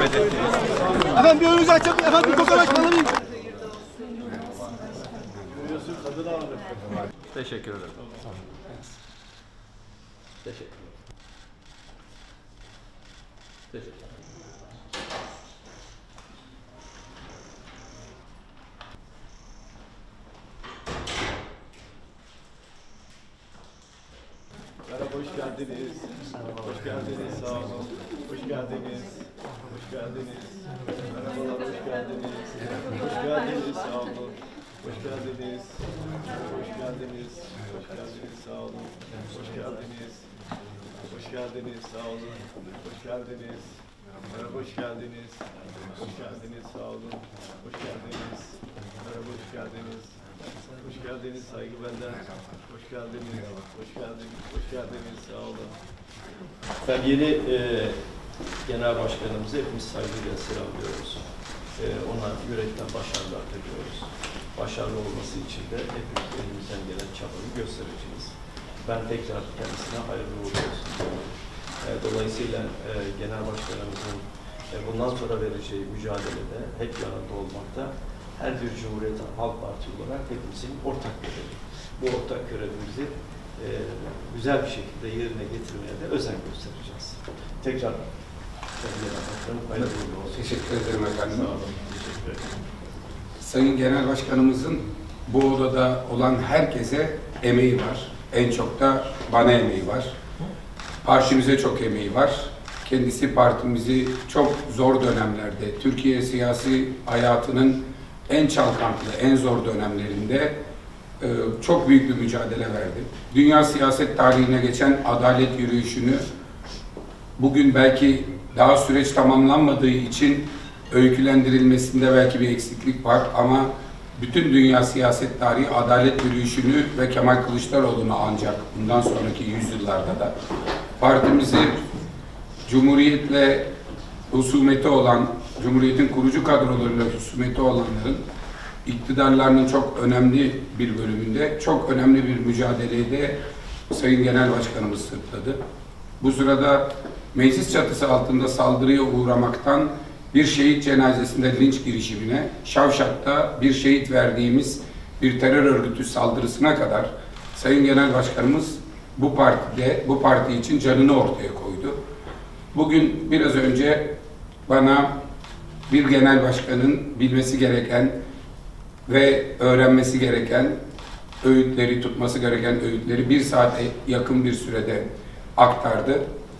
Efendim bir önünüzü açalım. Efendim çok araç alamayayım. Teşekkür ederim. Teşekkür ederim. Teşekkür ederim. Merhaba, hoş geldiniz. Hoş geldiniz, sağ olun. Hoş geldiniz. Hoş geldiniz. Merhabalar, hoş geldiniz. Hoş geldiniz, sağ olun. Hoş geldiniz. Hoş geldiniz. Hoş geldiniz, sağ olun. Hoş geldiniz. Hoş geldiniz, sağ olun. Hoş geldiniz. Merhaba, hoş geldiniz. Hoş geldiniz, sağ olun. Hoş geldiniz. Merhaba, hoş geldiniz. Hoş geldiniz, saygı benden. Hoş geldiniz, hoş geldiniz, hoş geldiniz, sağ olun. Ben yeni Genel Başkanımızı hepimiz saygıyla selamlıyoruz. Ona yürekten başarılar diliyoruz. Başarılı olması için de hepimiz elimizden gelen çabayı göstereceğiz. Ben tekrar kendisine hayırlı uğurlu olsun diyorum. Dolayısıyla Genel Başkanımızın bundan sonra vereceği mücadelede hep yanında olmakta her bir Cumhuriyet Halk Parti olarak hepimizin ortak görevi. Bu ortak görevimizi güzel bir şekilde yerine getirmeye de özen göstereceğiz. Tekrar hayırlı uğurlu olsun. Teşekkür ederim efendim. Sağ olun. Teşekkür ederim. Sayın Genel Başkanımızın bu odada olan herkese emeği var. En çok da bana emeği var. Partimize çok emeği var. Kendisi partimizi çok zor dönemlerde, Türkiye siyasi hayatının en çalkantılı, en zor dönemlerinde çok büyük bir mücadele verdi. Dünya siyaset tarihine geçen adalet yürüyüşünü bugün belki daha süreç tamamlanmadığı için öykülendirilmesinde belki bir eksiklik var ama bütün dünya siyaset tarihi adalet yürüyüşünü ve Kemal Kılıçdaroğlu'nu ancak bundan sonraki yüzyıllarda da partimizi Cumhuriyet'le husumeti olan, Cumhuriyet'in kurucu kadrolarıyla husumeti olanların iktidarlarının çok önemli bir bölümünde, çok önemli bir mücadeleyi de Sayın Genel Başkanımız sırtladı. Bu sırada meclis çatısı altında saldırıya uğramaktan bir şehit cenazesinde linç girişimine, Şavşat'ta bir şehit verdiğimiz bir terör örgütü saldırısına kadar Sayın Genel Başkanımız bu parti için canını ortaya koydu. Bugün biraz önce bana bir genel başkanın bilmesi gereken ve öğrenmesi gereken öğütleri, tutması gereken öğütleri 1 saate yakın bir sürede aktardı.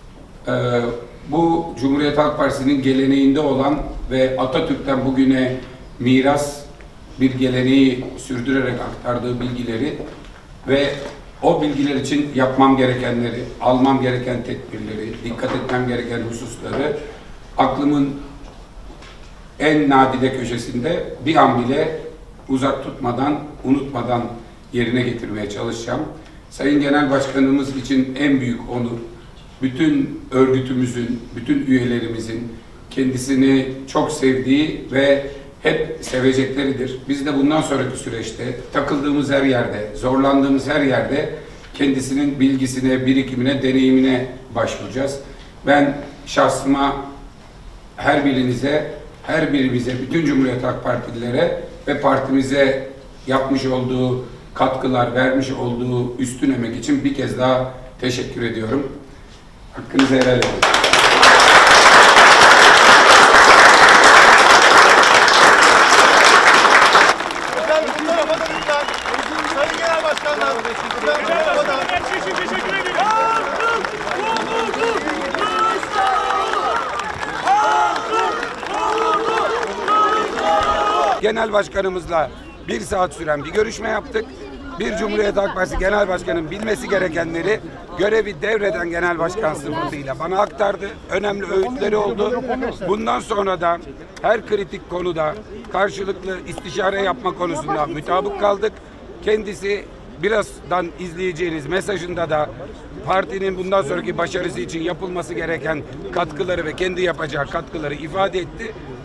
Bu Cumhuriyet Halk Partisi'nin geleneğinde olan ve Atatürk'ten bugüne miras bir geleneği sürdürerek aktardığı bilgileri ve o bilgiler için yapmam gerekenleri, almam gereken tedbirleri, dikkat etmem gereken hususları aklımın en nadide köşesinde bir an bile uzak tutmadan, unutmadan yerine getirmeye çalışacağım. Sayın Genel Başkanımız için en büyük onur, bütün örgütümüzün, bütün üyelerimizin kendisini çok sevdiği ve hep sevecekleridir. Biz de bundan sonraki süreçte takıldığımız her yerde, zorlandığımız her yerde kendisinin bilgisine, birikimine, deneyimine başvuracağız. Ben şahsıma, her birinize, her birimize, bütün Cumhuriyet Halk Partililere ve partimize yapmış olduğu katkılar, vermiş olduğu üstün emek için bir kez daha teşekkür ediyorum. Hakkınızı helal edin. Sayın Genel Başkanlar, teşekkür ederim. Genel Başkanımızla 1 saat süren bir görüşme yaptık. Bir Cumhuriyet Halk Partisi Genel Başkanı'nın bilmesi gerekenleri görevi devreden Genel Başkan sıfatıyla bana aktardı. Önemli öğütleri oldu. Bundan sonra da her kritik konuda karşılıklı istişare yapma konusunda mutabık kaldık. Kendisi birazdan izleyeceğiniz mesajında da partinin bundan sonraki başarısı için yapılması gereken katkıları ve kendi yapacağı katkıları ifade etti.